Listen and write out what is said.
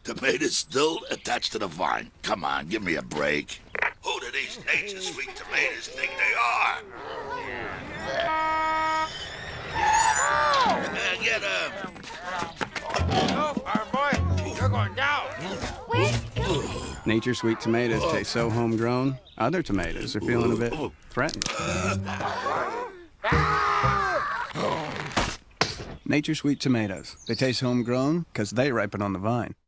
Tomatoes still attached to the vine. Come on, give me a break. Who do these NatureSweet tomatoes think they are? Get him! Oh, our boy, you're going down. NatureSweet tomatoes taste so homegrown, other tomatoes are feeling a bit threatened. NatureSweet tomatoes. They taste homegrown because they ripen on the vine.